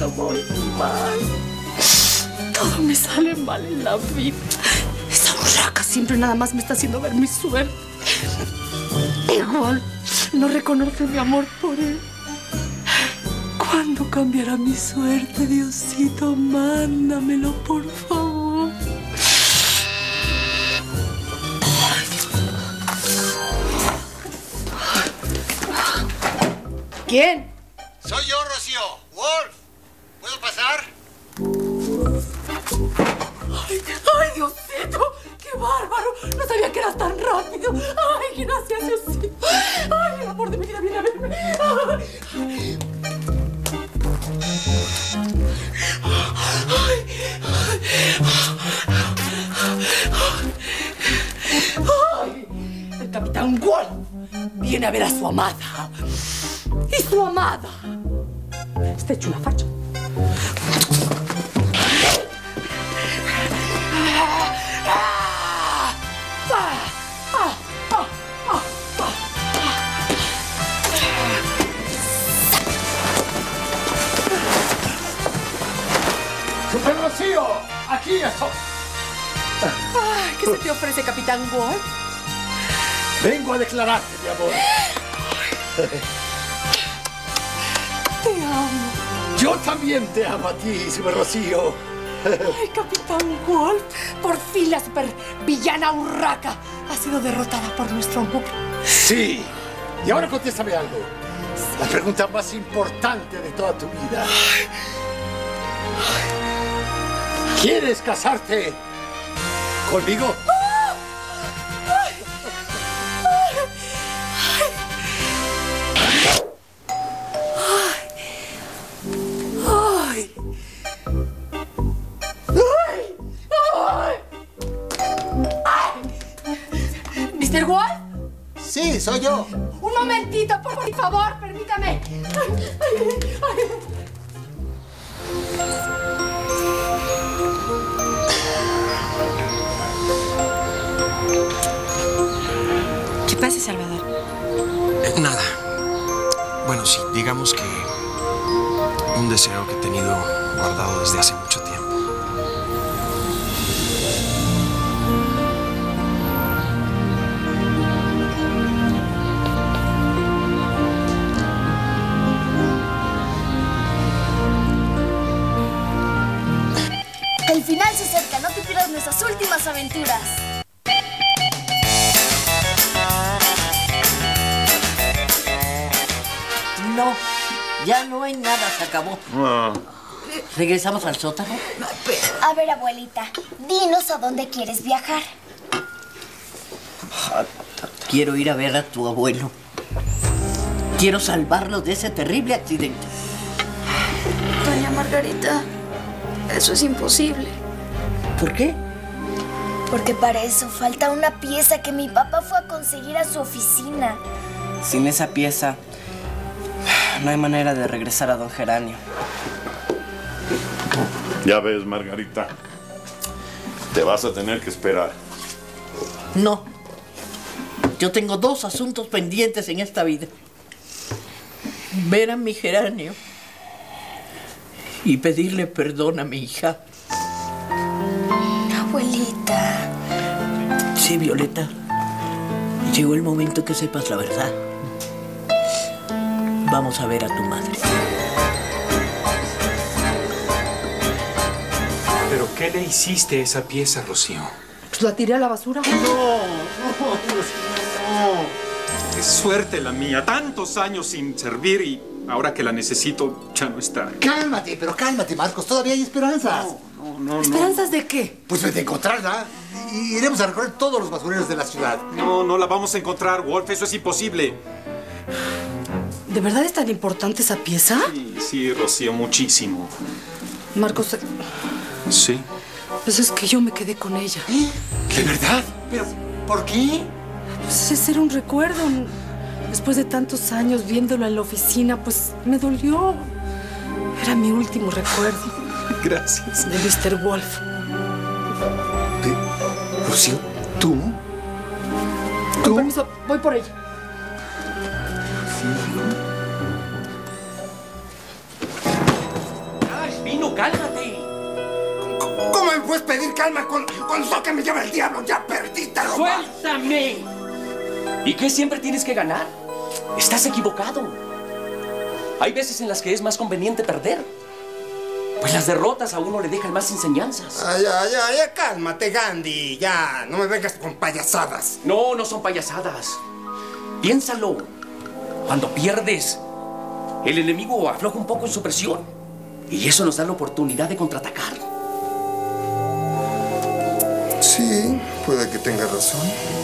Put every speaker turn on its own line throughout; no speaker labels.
siento muy mal. Todo me sale mal en la vida. Esa urraca siempre nada más me está haciendo ver mi suerte. Igual no reconoce mi amor por él. ¿Cuándo cambiará mi suerte, Diosito? Mándamelo, por favor. ¿Quién?
Soy yo, Rocío. Wolf. ¿Puedo pasar?
¡Ay, Diosito! ¡Qué bárbaro! No sabía que eras tan rápido. ¡Ay, gracias, Diosito! ¡Ay, el amor de mi vida viene a verme! ¡Ay! El capitán Wolf viene a ver a su amada. Y su amada está hecho una facha.
¡Super Rocío! ¡Aquí estoy!
¿Qué se te ofrece, capitán Wolf?
Vengo a declararte, mi amor.
Te amo.
Yo también te amo a ti, Super Rocío.
Ay, capitán Wolf, por fin la supervillana urraca ha sido derrotada por nuestro amor.
Sí. Y ahora contéstame algo. La pregunta más importante de toda tu vida. ¿Quieres casarte conmigo?
¿Mr. Wolf?
Sí, soy yo.
Un momentito, por favor, permítame. ¿Qué pasa, Salvador?
Nada. Bueno, sí, digamos que un deseo que he tenido guardado desde hace mucho tiempo.
El final se acerca, no te pierdas nuestras últimas aventuras.
No, ya no hay nada, se acabó. ¿Regresamos al sótano?
A ver, abuelita, dinos a dónde quieres viajar.
Quiero ir a ver a tu abuelo. Quiero salvarlo de ese terrible accidente.
Doña Margarita, eso es imposible.
¿Por qué?
Porque para eso falta una pieza que mi papá fue a conseguir a su oficina.
Sin esa pieza, no hay manera de regresar a don Geranio.
Ya ves, Margarita. Te vas a tener que esperar.
No. Yo tengo dos asuntos pendientes en esta vida. Ver a mi Geranio y pedirle perdón a mi hija.
Abuelita.
Sí, Violeta. Llegó el momento que sepas la verdad. Vamos a ver a tu madre.
¿Pero qué le hiciste a esa pieza, Rocío?
Pues la tiré a la basura.
No. Qué suerte la mía. Tantos años sin servir y ahora que la necesito ya no está.
Cálmate, pero cálmate, Marcos. Todavía hay esperanzas.
No.
¿Esperanzas de qué?
Pues de encontrarla. Y iremos a recorrer todos los basureros de la ciudad.
No la vamos a encontrar, Wolf. Eso es imposible.
¿De verdad es tan importante esa pieza?
Sí, Rocío, muchísimo.
Marcos,
Sí.
pues es que yo me quedé con ella.
¿De verdad? ¿Pero por qué?
Pues ese era un recuerdo. Después de tantos años viéndolo en la oficina, pues me dolió. Era mi último recuerdo.
Gracias.
De Mr. Wolf.
Rocío, ¿tú?
Con permiso, voy por ella.
puedes pedir calma cuando toque me lleva el diablo? ¡Ya perdí, te lo
¡Suéltame! ¿Y qué siempre tienes que ganar? Estás equivocado. Hay veces en las que es más conveniente perder. Pues las derrotas a uno le dejan más enseñanzas.
Ya, cálmate, Gandhi. Ya, no me vengas con payasadas.
No, no son payasadas. Piénsalo. Cuando pierdes, el enemigo afloja un poco en su presión. Y eso nos da la oportunidad de contraatacar.
Sí, puede que tenga razón.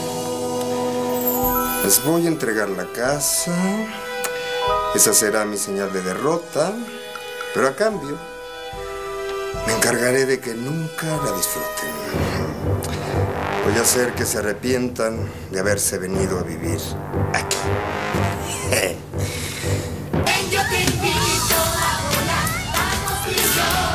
Les voy a entregar la casa. Esa será mi señal de derrota. Pero a cambio, me encargaré de que nunca la disfruten. Voy a hacer que se arrepientan de haberse venido a vivir aquí.
Yo te invito a volar, vamos tú y yo.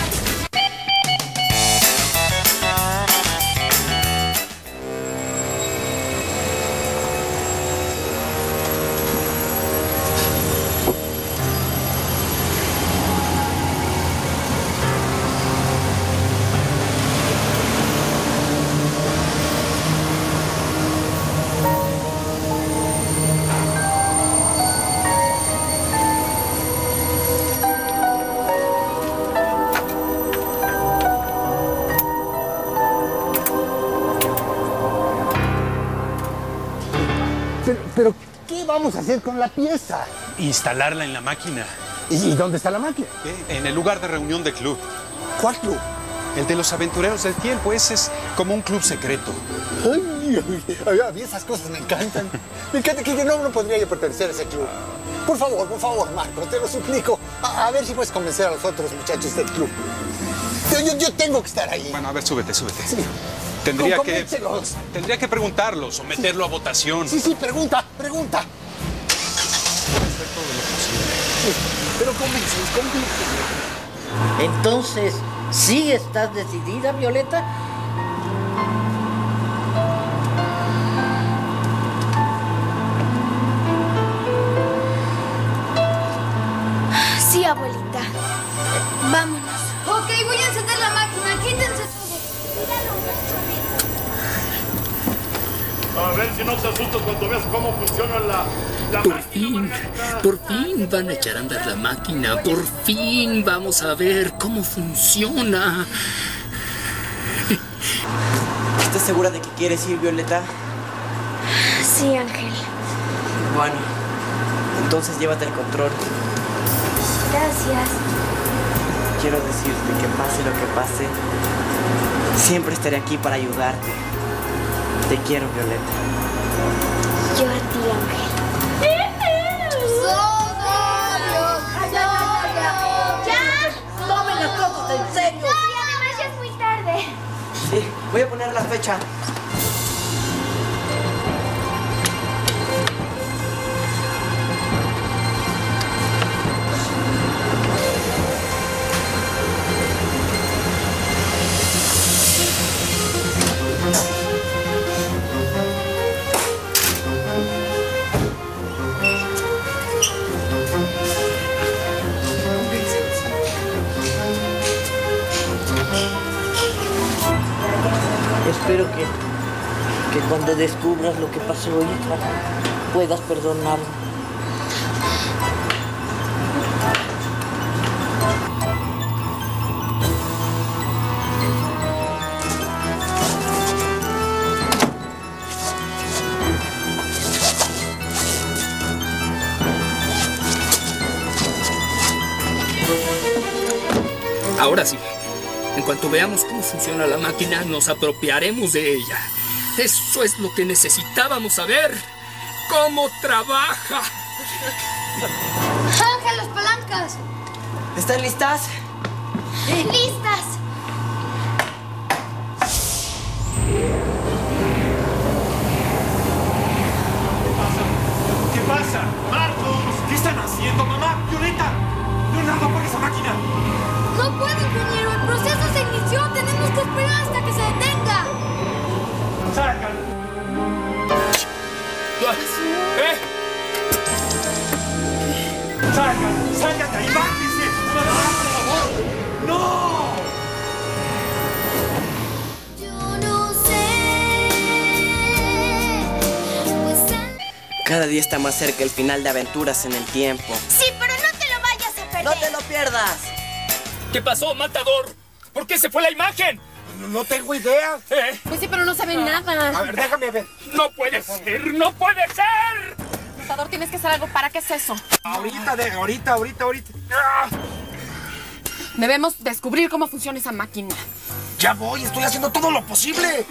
Pero, ¿qué vamos a hacer con la pieza?
Instalarla en la máquina.
¿Y dónde está la máquina?
En el lugar de reunión del club.
¿Cuál club?
El de los aventureros del tiempo. Ese es como un club secreto.
Ay, a mí esas cosas me encantan. Me encanta que yo no podría yo pertenecer a ese club. Por favor, Marco, te lo suplico. A ver si puedes convencer a los otros muchachos del club. Yo tengo que estar ahí.
Bueno, a ver, súbete.
Sí.
Tendría que preguntarlo, someterlo a votación.
Sí, pregunta.
Hacer todo lo posible.
Pero convéncelos.
Entonces, ¿sí estás decidida, Violeta?
Sí, abuelita. Vámonos.
Ok, voy a encender la máquina. Quítense todo.
A ver si no te asustas cuando veas cómo funciona la
Por fin van a echar a andar la máquina. Por fin vamos a ver cómo funciona.
¿Estás segura de que quieres ir, Violeta?
Sí, Ángel.
Bueno, entonces llévate el control.
Gracias.
Quiero decirte que pase lo que pase, siempre estaré aquí para ayudarte. Te quiero, Violeta.
Yo a ti, Ángel.
¡Ya! ¡Tomen las cosas en serio!
Sí, además ya es muy tarde.
Sí, voy a poner la fecha. Espero que cuando descubras lo que pasó hoy, puedas perdonarlo.
Ahora sí. En cuanto veamos cómo funciona la máquina, nos apropiaremos de ella. Eso es lo que necesitábamos saber. ¿Cómo trabaja?
Ángel, las palancas.
¿Están listas?
¡Listas!
¿Qué pasa? ¡Marcos! ¿Qué están haciendo, mamá? ¡Violeta! ¡Leonardo, apaga esa máquina!
No puedo, ingeniero. El proceso se inició. Tenemos que esperar hasta que se detenga.
¡Sácalo! ¡Eh! ¡Sácate ahí! ¡Bájese! ¡Por favor! ¡No!
Cada día está más cerca el final de Aventuras en el Tiempo.
Sí, pero no te lo vayas a perder.
¡No te lo pierdas!
¿Qué pasó, matador? ¿Por qué se fue la imagen?
No tengo idea.
Pues sí, pero no se ve nada.
A ver, déjame ver.
¡No puede ser! ¡No puede ser!
Matador, tienes que hacer algo. ¿Para qué es eso?
Ahorita.
Debemos descubrir cómo funciona esa máquina.
Ya voy, estoy haciendo todo lo posible.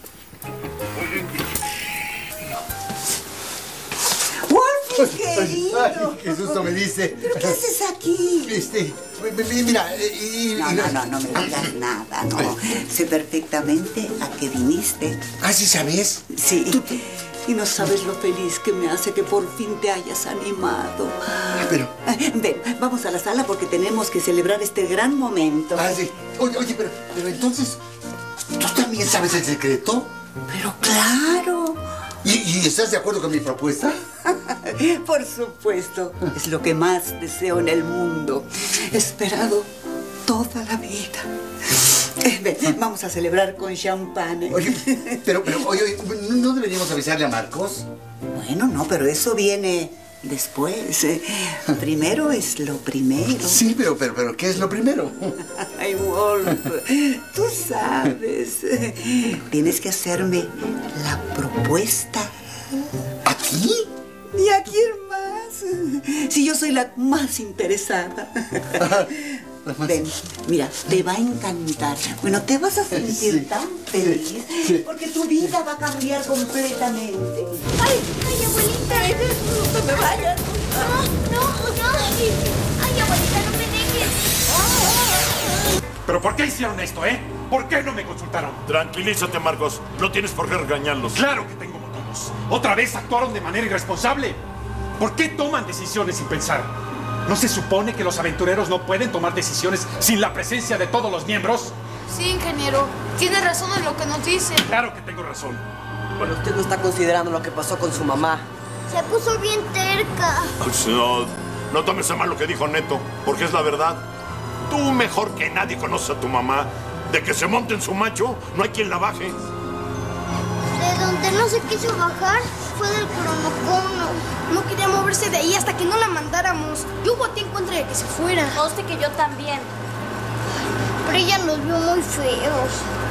¡Wolfie, querido!
Ay, qué susto me diste.
¿Pero qué haces aquí?
Mira,
No me digas nada, no. Sé perfectamente a qué viniste.
¿Ah, sí sabes?
Sí. Y no sabes lo feliz que me hace que por fin te hayas animado.
Pero...
Ven, vamos a la sala porque tenemos que celebrar este gran momento.
Ah, sí. Oye, pero entonces... ¿Tú también sabes el secreto?
Pero claro.
¿Y estás de acuerdo con mi propuesta?
Por supuesto. Es lo que más deseo en el mundo. He esperado toda la vida. Ven, vamos a celebrar con champán.
Oye, oye, ¿no deberíamos avisarle a Marcos?
Bueno, no, pero eso viene después. Primero es lo primero.
Sí, pero ¿qué es lo primero?
Ay, Wolf, tú sabes. Tienes que hacerme la propuesta.
¿A ti?
¿Y a quién más? Si yo soy la más interesada. Ven, mira, te va a encantar. Bueno, te vas a sentir tan feliz porque tu vida va a cambiar completamente.
¡Ay, abuelita!
¡No me vayas!
No. ¡Ay, abuelita, no me dejes!
¿Pero por qué hicieron esto, ¿Por qué no me consultaron?
Tranquilízate, Marcos. No tienes por qué regañarlos.
¡Claro que tengo motivos! ¡Otra vez actuaron de manera irresponsable! ¿Por qué toman decisiones sin pensar? ¿No se supone que los aventureros no pueden tomar decisiones sin la presencia de todos los miembros?
Sí, ingeniero. Tiene razón en lo que nos dice.
Claro que tengo razón.
Bueno, usted no está considerando lo que pasó con su mamá.
Se puso bien terca.
No tomes a mal lo que dijo Neto, porque es la verdad. Tú mejor que nadie conoces a tu mamá. De que se monte en su macho, no hay quien la baje.
De donde no se quiso bajar fue del cronocono.
No quería moverse de ahí hasta que no la mandáramos. Yo voté en contra de que se fuera.
Conste que yo también. Pero ella nos vio muy feos.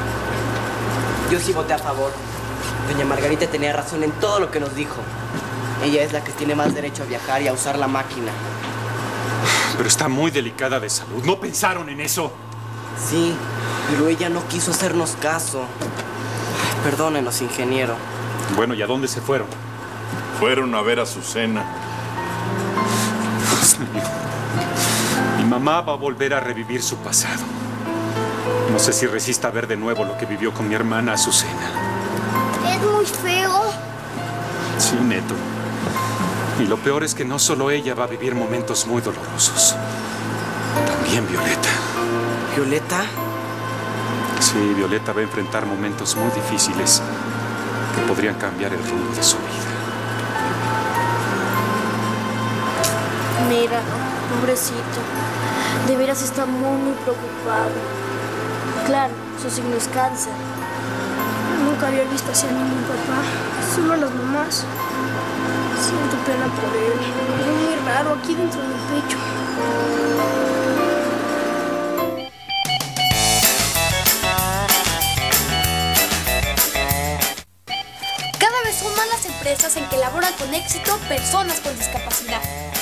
Yo sí voté a favor. Doña Margarita tenía razón en todo lo que nos dijo. Ella es la que tiene más derecho a viajar y a usar la máquina.
Pero está muy delicada de salud. ¿No pensaron en eso?
Sí, pero ella no quiso hacernos caso. Perdónenos, ingeniero.
Bueno, ¿y a dónde se fueron?
Fueron a ver a Azucena.
Dios mío. Mi mamá va a volver a revivir su pasado. No sé si resista ver de nuevo lo que vivió con mi hermana Azucena.
Es muy feo.
Sí, Neto. Y lo peor es que no solo ella va a vivir momentos muy dolorosos. También Violeta.
¿Violeta?
Sí, Violeta va a enfrentar momentos muy difíciles que podrían cambiar el rumbo de su vida.
Mira, pobrecito. De veras está muy preocupado. Claro, su signo es cáncer.
Nunca había visto así a ningún papá. Solo a las mamás. Siento pena por él. Es muy raro aquí dentro del pecho.
Cada vez son más las empresas en que laboran con éxito personas con discapacidad.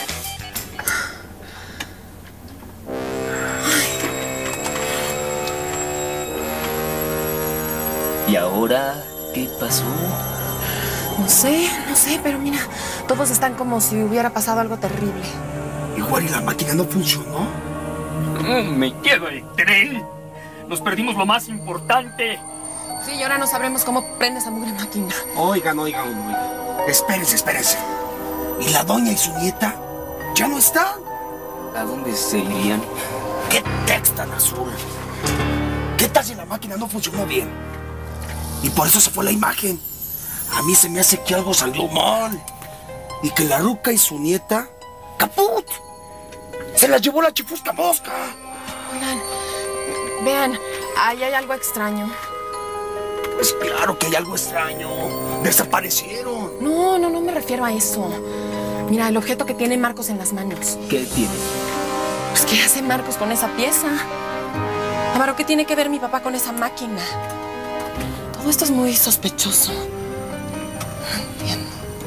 ¿Y ahora qué pasó?
No sé, pero mira, todos están como si hubiera pasado algo terrible.
Igual y la máquina no funcionó.
Me quedo el tren. Nos perdimos lo más importante.
Sí, y ahora no sabremos cómo prende esa mugre máquina.
Oigan. Espérense. ¿Y la doña y su nieta ya no están?
¿A dónde se irían?
¿Qué texto tan azul? ¿Qué tal si la máquina no funcionó bien? Y por eso se fue la imagen. A mí se me hace que algo salió mal. Y que la ruca y su nieta... ¡Caput! ¡Se la llevó la chifusca mosca!
Oigan, vean, ahí hay algo extraño.
Pues claro que hay algo extraño. Desaparecieron.
No me refiero a eso. Mira, el objeto que tiene Marcos en las manos.
¿Qué tiene?
Pues, ¿qué hace Marcos con esa pieza? Amaro, ¿qué tiene que ver mi papá con esa máquina? Todo esto es muy sospechoso. No entiendo.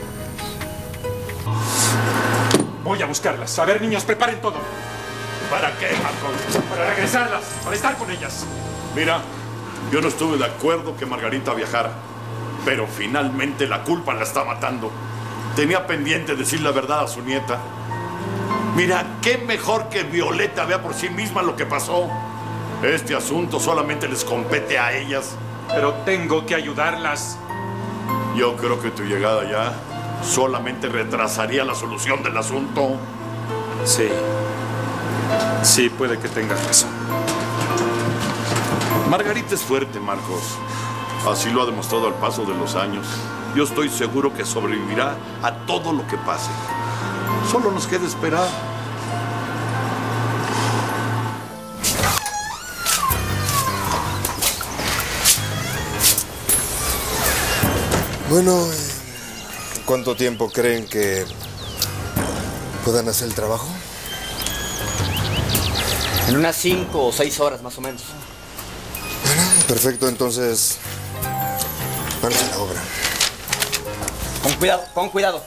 Voy a buscarlas. A ver, niños, preparen todo.
¿Para qué, Marcos?
Para regresarlas, para estar con ellas.
Mira, yo no estuve de acuerdo que Margarita viajara, pero finalmente la culpa la está matando. Tenía pendiente decir la verdad a su nieta. Mira, qué mejor que Violeta vea por sí misma lo que pasó. Este asunto solamente les compete a ellas.
Pero tengo que ayudarlas.
Yo creo que tu llegada ya solamente retrasaría la solución del asunto.
Sí, puede que tengas razón.
Margarita es fuerte, Marcos. Así lo ha demostrado al paso de los años. Yo estoy seguro que sobrevivirá a todo lo que pase. Solo nos queda esperar.
Bueno, ¿cuánto tiempo creen que puedan hacer el trabajo?
En unas 5 o 6 horas más o menos.
Bueno, perfecto, entonces vamos a la obra.
Con cuidado, con cuidado.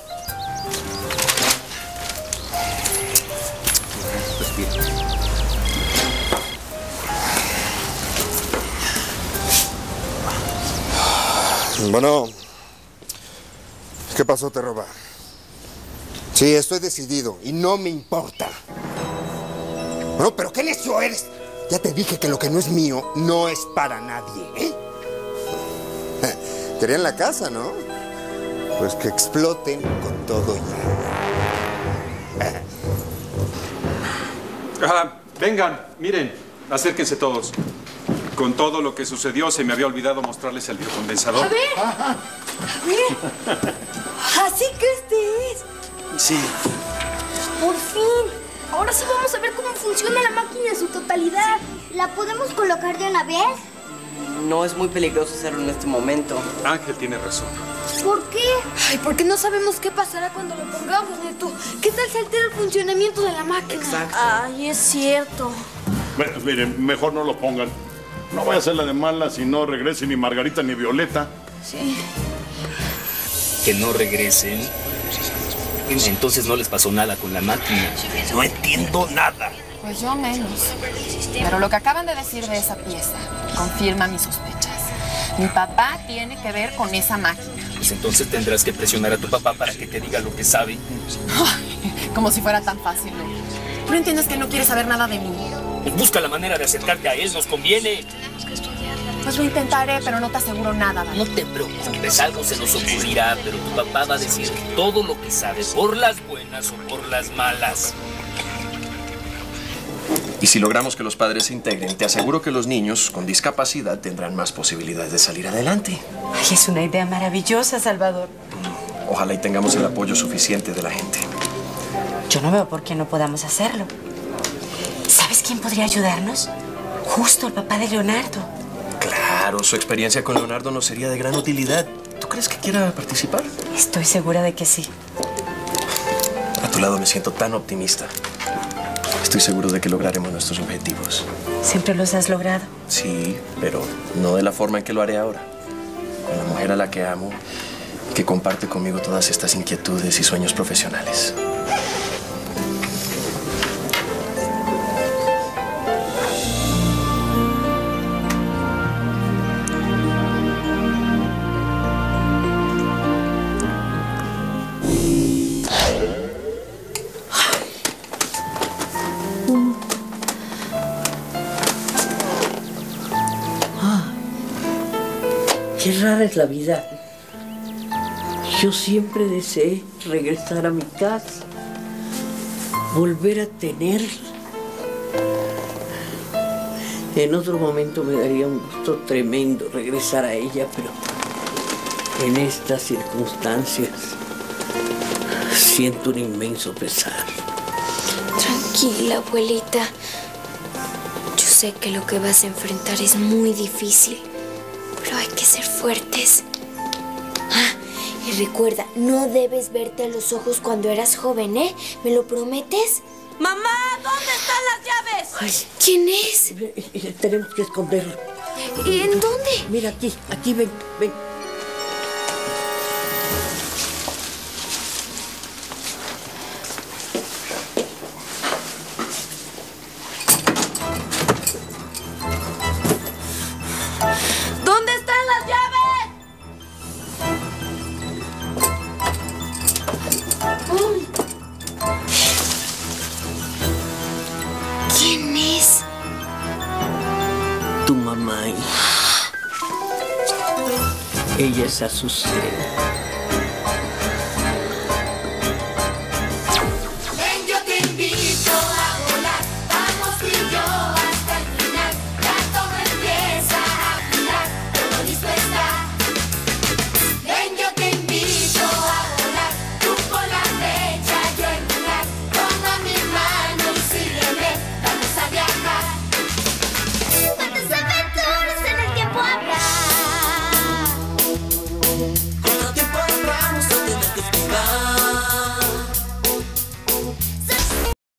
Respira.
Bueno, ¿qué pasó, Terroba? Sí, estoy decidido y no me importa. Bueno, pero qué necio eres. Ya te dije que lo que no es mío no es para nadie, ¿eh? Querían la casa, ¿no? Pues que exploten con todo ya.
Vengan, miren, acérquense todos. Con todo lo que sucedió, se me había olvidado mostrarles el biocondensador.
A ver. Así que este es.
Sí.
Por fin. Ahora sí vamos a ver cómo funciona la máquina en su totalidad.
¿La podemos colocar de una vez?
No es muy peligroso hacerlo en este momento.
Ángel tiene razón.
¿Por qué? Ay, porque no sabemos qué pasará cuando lo pongamos, Neto. ¿Qué tal se altera el funcionamiento de la máquina?
Exacto.
Ay, es cierto.
Bueno, miren, mejor no lo pongan. No voy a hacer la de mala si no regresen ni Margarita ni Violeta.
Sí.
Que no regresen. Entonces no les pasó nada con la máquina.
No entiendo nada.
Pues yo menos. Pero lo que acaban de decir de esa pieza confirma mis sospechas. Mi papá tiene que ver con esa máquina.
Pues entonces tendrás que presionar a tu papá para que te diga lo que sabe.
Como si fuera tan fácil. ¿No entiendes que no quiere saber nada de mí?
Pues busca la manera de acercarte a él, nos conviene.
Pues lo intentaré, pero no te aseguro nada, ¿vale?
No te preocupes, algo se nos ocurrirá, pero tu papá va a decir todo lo que sabe, por las buenas o por las malas.
Y si logramos que los padres se integren, te aseguro que los niños con discapacidad tendrán más posibilidades de salir adelante.
Ay, es una idea maravillosa, Salvador.
Ojalá y tengamos el apoyo suficiente de la gente.
Yo no veo por qué no podamos hacerlo. ¿Sabes quién podría ayudarnos? Justo el papá de Leonardo.
Claro, su experiencia con Leonardo nos sería de gran utilidad. ¿Tú crees que quiera participar?
Estoy segura de que sí.
A tu lado me siento tan optimista. Estoy seguro de que lograremos nuestros objetivos.
¿Siempre los has logrado?
Sí, pero no de la forma en que lo haré ahora. Con la mujer a la que amo, que comparte conmigo todas estas inquietudes y sueños profesionales.
Qué rara es la vida. Yo siempre deseé regresar a mi casa, volver a tenerla. En otro momento me daría un gusto tremendo regresar a ella, pero en estas circunstancias siento un inmenso pesar.
Tranquila, abuelita. Yo sé que lo que vas a enfrentar es muy difícil, pero hay que ser fuertes. Y recuerda, no debes verte a los ojos cuando eras joven, ¿eh? ¿Me lo prometes?
¡Mamá! ¿Dónde están las llaves?
Ay,
¿quién es?
Tenemos que esconderlo.
¿Y en dónde?
Mira, aquí, ven, ven.
¿Dónde están las llaves?
¿Quién es?
Tu mamá. Ella es Azucena.